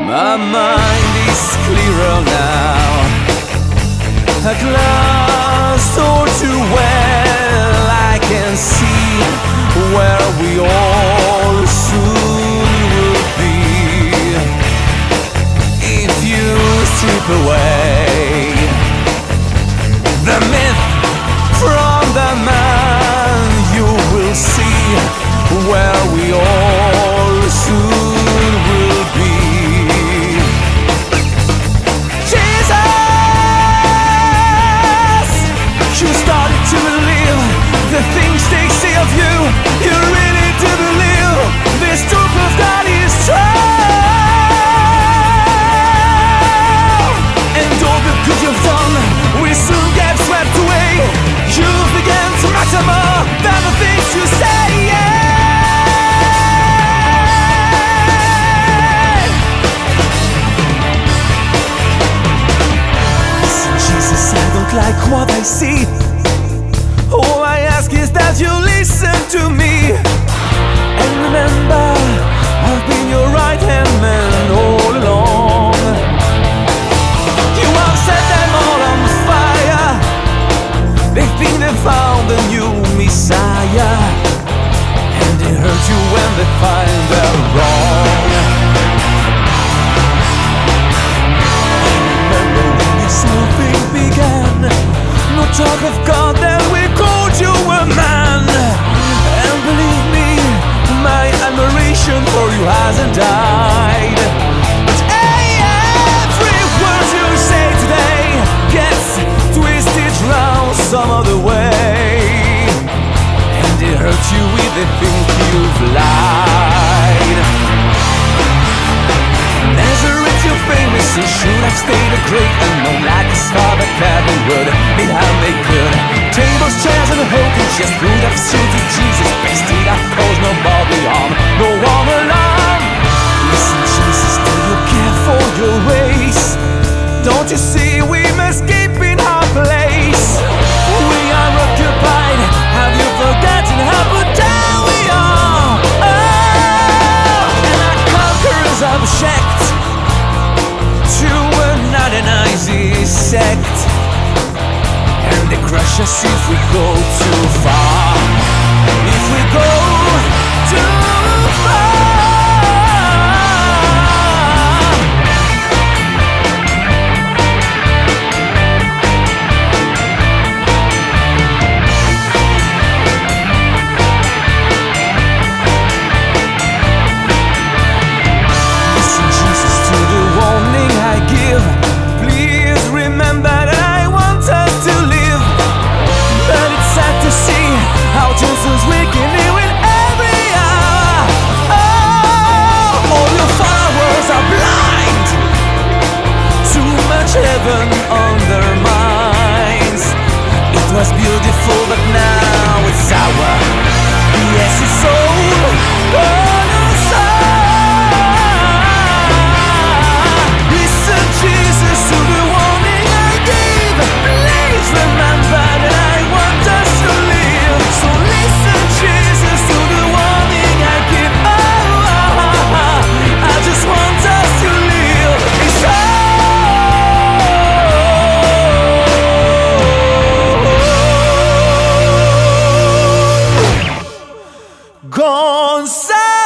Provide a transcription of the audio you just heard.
My mind is clearer now. At last, all too well, I can see where we all soon will be. If you strip away the myth from the man, you will see where we all soon will be. Jesus, you started to believe the things they say of you. You really do believe this truth of God is true. And all the good you've done will soon get swept away. You began to matter more than the things you say. Listen, Jesus, I don't like what I see. All I ask is that you listen to me. And remember, I've been your right-hand man all along. You have set them all on fire. They think they found a new Messiah, and they hurt you when they find they're wrong. Remember when this whole thing began? No talk of God, then we called you a man. And believe me, my admiration for you hasn't died. But every word you say today gets twisted round some other way, and it hurts you if they think you've lied. Nazareth, you're famous, you should have stayed a great and known like his father Kevin would. It had made good tables, chairs, and a whole just would have suited Jesus best. He'd have caused nobody harm, no one alarm. Listen, Jesus, do you care for your race? Don't you see we must keep in our place? We are occupied. Have you forgotten how put down we are? Oh, and our conquerors are checked to another noisy sect, and they crush us if we go too far. If we go too far. Listen, Jesus, to the warning I give. Please remember that I want us to live. But it's sad to see how Jesus wicked you in every hour. Oh, all your followers are blind. Too much heaven on their minds. It was beautiful, but now it's sour. Yes, it's all gonna sour. Listen, Jesus, to the warning I gave. Please remember that I want us to live. So listen, Jesus, to the warning I give. I just want us to live. It's all gone south.